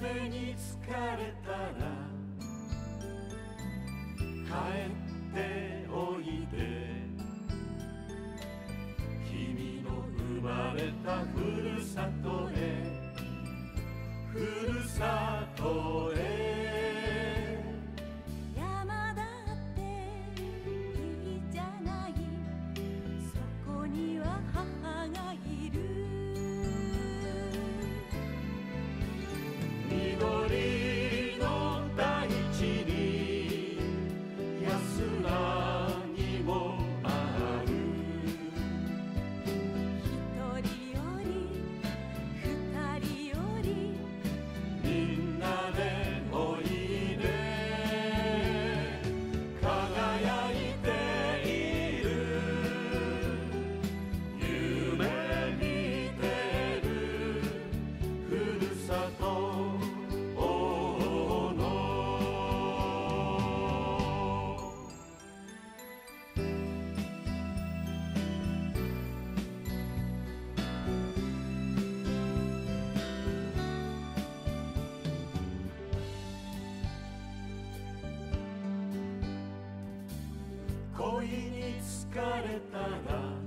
夢に疲れたら帰っておいで、君の生まれたふるさとへ、ふるさとへ。 山だっていいじゃない、そこには母がいる。 緑の大地に安らぎもある。 一人より二人よりみんなでおいで、輝いている、夢見てるふるさと大野。恋に疲れたら